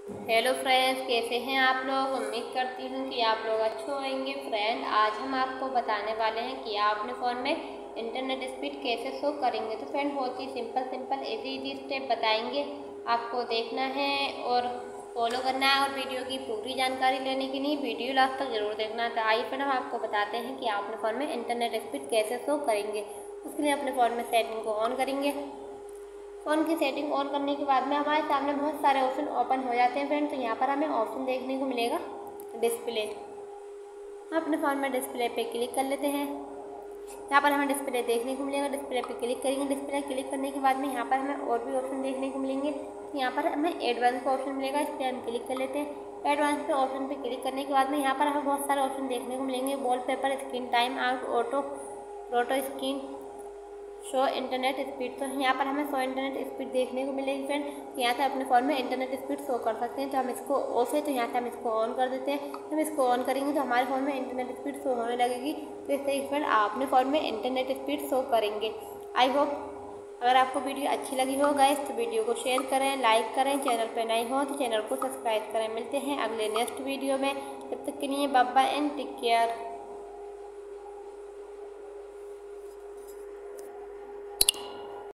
Hello friends, कैसे हैं आप लोग। उम्मीद करती हूँ कि आप लोग अच्छे होंगे। फ्रेंड, आज हम आपको बताने वाले हैं कि आप अपने फ़ोन में इंटरनेट स्पीड कैसे शो करेंगे। तो फ्रेंड, बहुत ही सिंपल इजी स्टेप बताएंगे। आपको देखना है और फॉलो करना है, और वीडियो की पूरी जानकारी लेने के लिए वीडियो लास्ट तक जरूर देखना। तो आइए फ्रेंड, हम आपको बताते हैं कि आप अपने फ़ोन में इंटरनेट स्पीड कैसे शो करेंगे। उसके लिए अपने फ़ोन में सेटिंग को ऑन करेंगे। फ़ोन की सेटिंग ऑन करने के बाद में हमारे सामने बहुत सारे ऑप्शन ओपन हो जाते हैं फ्रेंड। तो यहाँ पर हमें ऑप्शन देखने को मिलेगा डिस्प्ले। हम अपने फ़ोन में डिस्प्ले पे क्लिक कर लेते हैं। यहाँ पर हमें डिस्प्ले देखने को मिलेगा। डिस्प्ले पे क्लिक करेंगे। डिस्प्ले क्लिक करने के बाद में यहाँ पर हमें और भी ऑप्शन देखने को मिलेंगे। यहाँ पर हमें एडवांस का ऑप्शन मिलेगा, इस पर हम क्लिक कर लेते हैं। एडवांस पे ऑप्शन पे क्लिक करने के बाद में यहाँ पर हमें बहुत सारे ऑप्शन देखने को मिलेंगे। Wallpaper, screen time out, auto screen, show internet speed. तो यहाँ पर हमें शो इंटरनेट स्पीड देखने को मिलेगी फ्रेंड। यहाँ से अपने फ़ोन में इंटरनेट स्पीड शो कर सकते हैं। तो हम इसको ऑफ है, तो यहाँ से हम इसको ऑन कर देते हैं। हम इसको ऑन करेंगे तो हमारे फ़ोन में इंटरनेट स्पीड शो होने लगेगी। तो इस तरीके फ्रेंड आप अपने फ़ोन में इंटरनेट स्पीड शो करेंगे। आई होप अगर आपको वीडियो अच्छी लगी हो गाइस तो वीडियो को शेयर करें, लाइक करें। चैनल पर नए हो तो चैनल को सब्सक्राइब करें। मिलते हैं अगले नेक्स्ट वीडियो में। तब तक के लिए bye bye and take care.